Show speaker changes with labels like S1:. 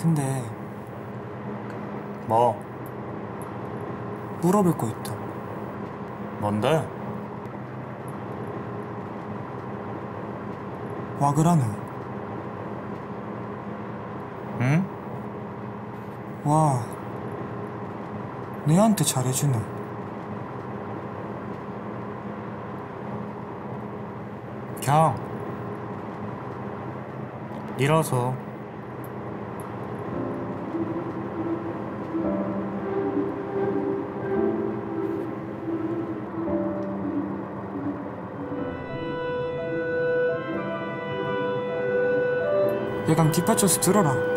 S1: 근데
S2: 뭐?
S1: 물어볼 거 있다.
S2: 뭔데?
S1: 와 그라노.
S2: 응?
S1: 와 내한테 잘해주노.
S2: 그냥 일어서.
S1: 얘강 뒷받쳐서 들어라.